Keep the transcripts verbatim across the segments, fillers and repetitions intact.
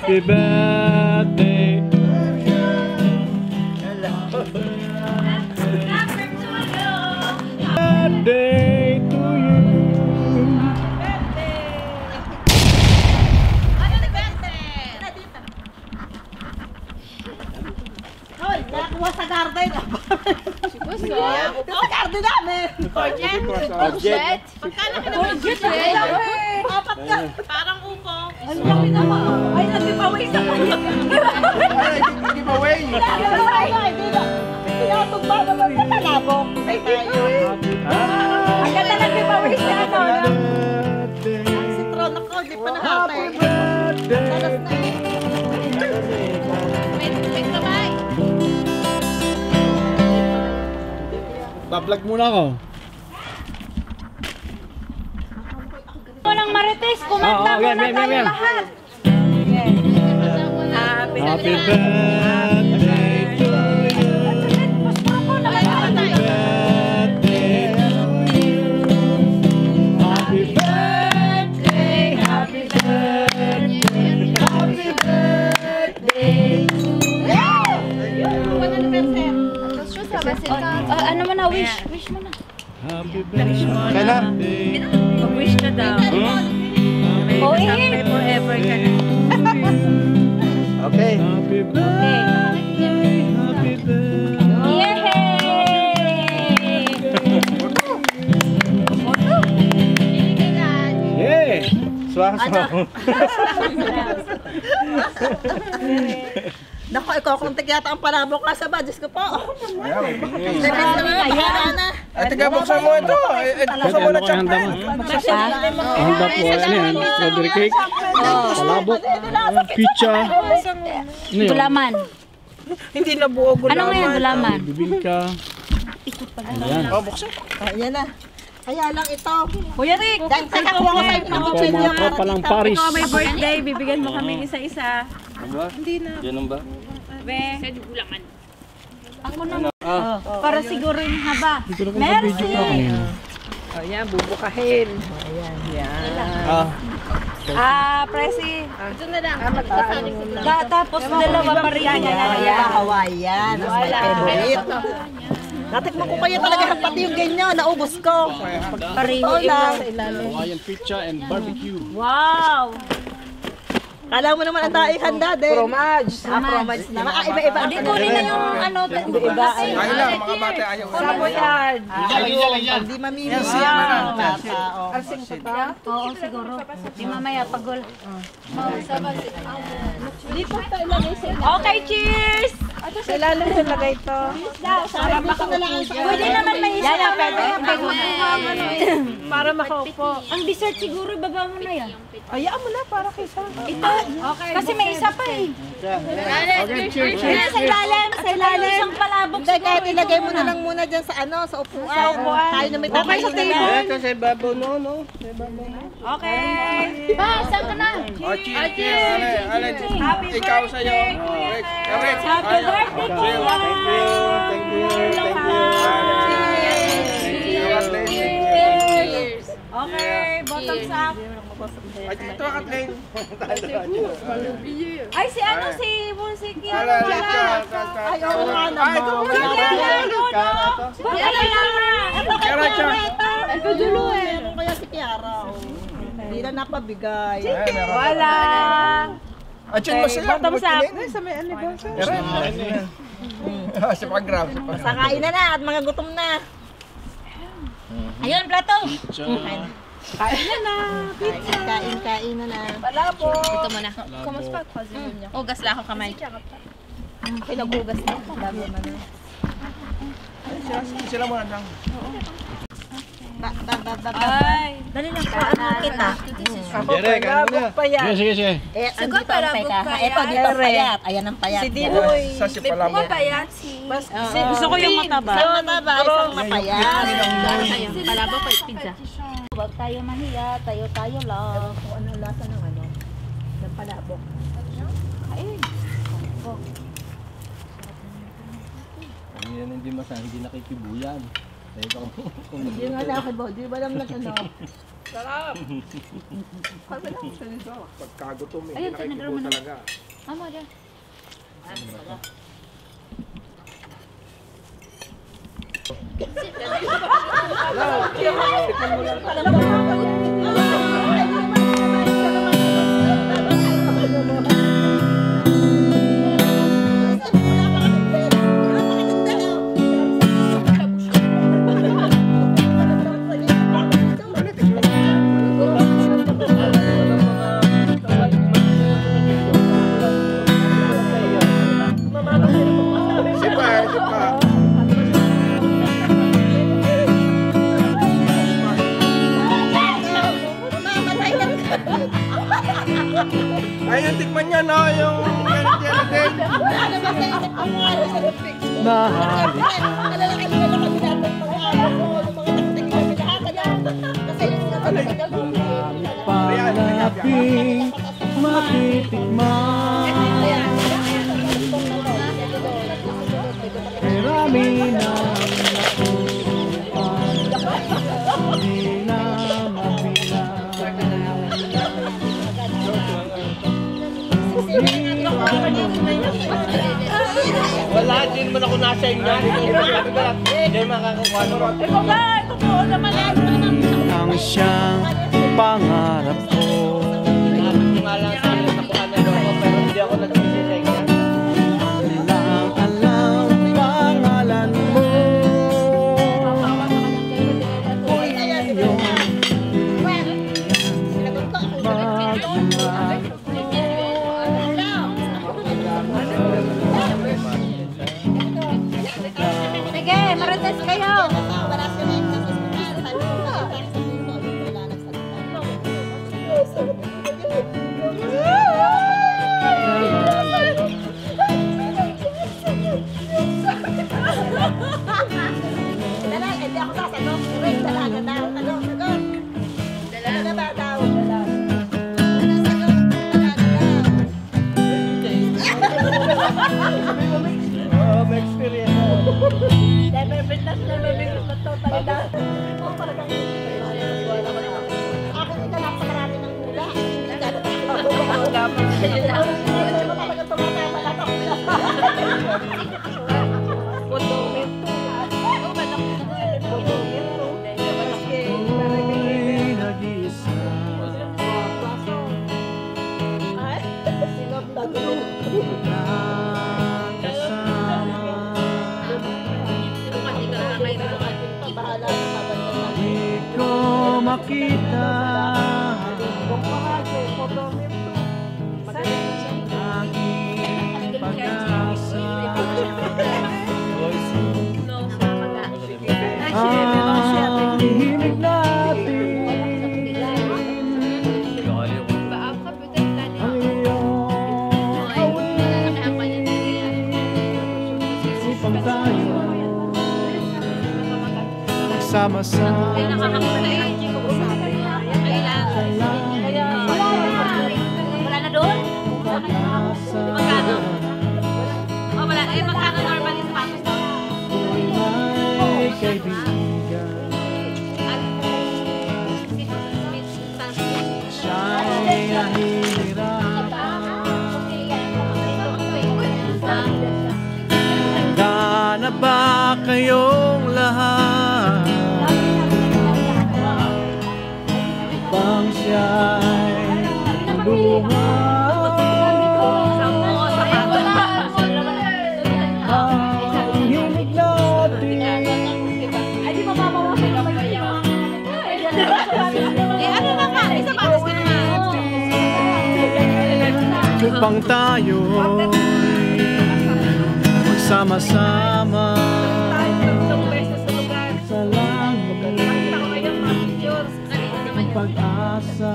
Happy birthday. Birthday to you. Ano na birthday? Hoy, nakuha sa garden. Gusto? Sa garden namin. Budget? Budget. Pagkalaki naman budget. Apat ka. Parang upo. Ang laki naman. Ay, nag-giveaway sa kanya. Giveaway. Pinatog ba naman sa talabok? Ay, giveaway. Ang ganda nag-giveaway siya, no? Ang citron ako, hindi pa nahatay. Talas na eh. Wait, wait kamay. Pa-vlog muna ako. Walang marites, kumanta Oo, muna yan, yan, tayo yan. lahat. Happy Happy birthday to you. Happy birthday to you. Happy birthday, happy birthday, happy birthday to Ah, ano mo na, wish, wish mo na. Happy birthday. Kailan? Mag-wish ka daw. Oh, eh. Happy forever ka na. Okay. Happy birthday, happy birthday. Yay! Yeah. Swak-swak. Naku, ikaw kung yata ang palabok ka sa ba? Diyos ko po. Ayan. Ayan na. Ay, taga buksan mo ito. Ay, buksan mo na chocolate. Ang handa po, ano yan? Strawberry cake, palabok, pizza, ano yun? Gulaman. Hindi na buo gulaman. Ano ngayon gulaman? Bibingka. Ayan. Oh, buksan. Ayan na. Kaya lang ito. Kuya Rick! Dahil teka ko ako sa'yo Ano po mga tropa lang Paris. May birthday, bibigyan mo kami isa-isa. Hindi na. Ganun ba? Be. Gulaman. Ako na. Para siguro yung haba. Hindi ko na kung Merci! video ka kanina. Ayan, bubukahin. Ayan. Ayan. Ah. Ah, Presi. Ito na lang. Ta- Tapos dalawa pa rin yan. Ayan. Hawaiian. Mas my favorite. Natikman ko kayo talaga pati yung ganyan. Naubos ko. Pareho lang. Hawaiian pizza and barbecue. Wow! Kala mo naman ang daing handa din. Fromage. Ah, fromage naman. Ah, iba-iba. Hindi kunin na yung ano. Iba. Ayaw lang, mga bata ayaw. Saboyan. Hindi mamimili siya. Oo, siguro. Di mamaya pagul. Okay, cheers! Sa ilalim sa lagay ito. Para baka na lang sa Pwede naman may isa. Yan, Pwede. para makaupo. Ang dessert siguro, ibaba mo na yan. Ayaan mo na para kaysa. Ito. Kasi may isa pa eh. Okay, cheers, Ito cheers, sa cheers. ilalim, sa ilalim. Isang palabok Hindi, kahit ilagay mo na lang muna dyan sa ano, sa upuan. Sa upuan. Tayo na may tatay sa table. Ito sa ibabaw, no, no? Sa ibabaw, no? Okay. Pa, saan ka na? Oh, cheers. Ale, ale, ikaw sa'yo. Oh, Rick. Rick. Happy birthday, Kuya! Thank you. Thank you. Thank you. Cheers! Okay, bottoms up. Ay, ito, Kathleen. Ay, si ano, si Musik yan. Ale, ito. Ay, oo nga naman. Ay, ito. Kara, Chang. Ito dulo eh. Ano kaya si Kiara? Hindi na napabigay. Wala. At yun, masaya. Bottoms up. Sa may anniversary. Sa pag-grab. Sa kain na na at mga gutom na. Ayun, plato. Kain na na. Pizza. Kain, kain na na. Ito muna. Kumusta pa? Ugas lang ako kamay. Pinag-ugas na. Dami na na. Sila muna lang. Ba, ba, ba, ba, ba. Ay, dali lang po. Ano kita? Derek, ano na? Sige, sige, sige. Eh, andito ang peka. Ito, dito ang payat. Ayan ang payat. Si Dinoy. Sa si Palamo. Gusto ko yung mataba. Isang mataba, isang mapayat. Palabo pa pizza. Huwag tayo mahiya. Tayo-tayo lang. Kung ano lasa ng ano, ng palabok. Yan hindi masa, hindi nakikibuyan. Hindi nga laki ba? Di ba lang na ano? Sarap! Pagkagutom eh, Ayun, nakikibo tinadala mo na. talaga. Amo dyan. Sipa, sipa. Ayun, tikman niya, no? Yung yan din. Palagi matitikman. Marami na nakusupan, di na mabilang. Wala, din mo na ako nasa inyo. Hindi makakakuha mo. Ikaw ba? Totoo naman yan. Ang siyang pangarap ko. Nakapit mo nga lang sa iyo, nakuha na doon ako, pero hindi ako nagsisi sa inyo. Lang alam pangalan mo. Sige, marites kayo. Oh, may experience. Ako'y nag-iisa. Di ko makita aking pag-asa. Ang himig natin, ang iyong awit, upang tayo magsama-sama. Wala na doon? Pag-asa Oh, wala. Eh, magkano normal yung sapatos daw? ay kaibigan. Siya'y nahihirapan. Handa na ba kayong lahat? Upang siya'y tulungan. Ang himig natin, Ay, di mababawasan naman yun. Eh, ano naman? May sapatos ka naman. upang tayo magsama-sama sa langit ng pag-asa.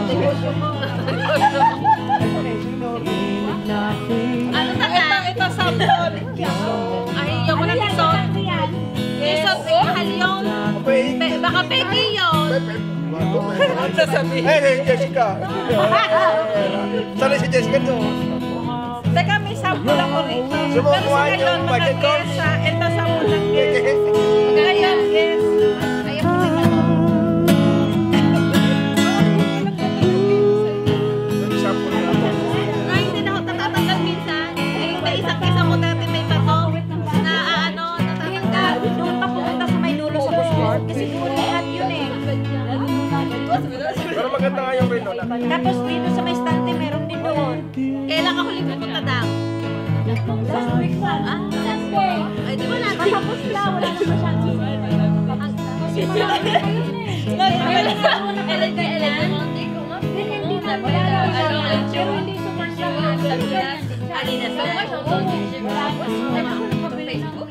Himig natin. Ano ta ito? Ito, sample. Ay, yung ko lang isot. Isot, eh, mahal yun. Pe- Baka peki yun. Eh, eh, Jessica. Sana si Jessica to. Teka, may sample ako rito. Pero Sumukuha sa ngayon, yung budget ko. magkakesa. Ito sample lang yan. Ganyan. Eh, Tapos dito sa may stante, meron din doon. Kailan ka huling pupunta daw? Last week pa. Ah? Last week. Ay, di ba na? Matapos lang, wala na masyadong. Kasi marami na yun eh. Ellen ka, Ellen. Ganyan din na, wala na masyadong. Pero hindi super lang. Alina, so much. Tapos, Facebook.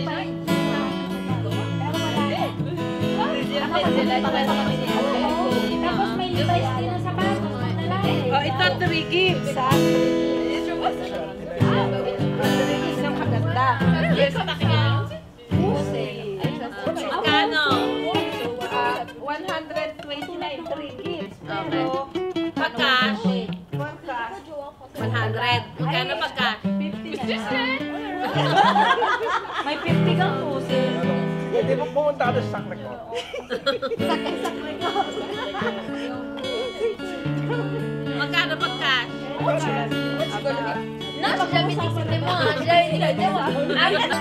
Tapos may Levi's din na sapatos. Oh, ito, three gifts. Ha? Isang maganda. Yes, Kano? Uh, one hundred twenty-nine, three gifts. Okay. Pag-cash? One cash. one hundred. Kano pag-cash? May fifty kang pusin. Hindi mo pumunta ka doon sa sakre ko. Magkano pag-cash? Nasa dami mo, ah. Dahil hindi ka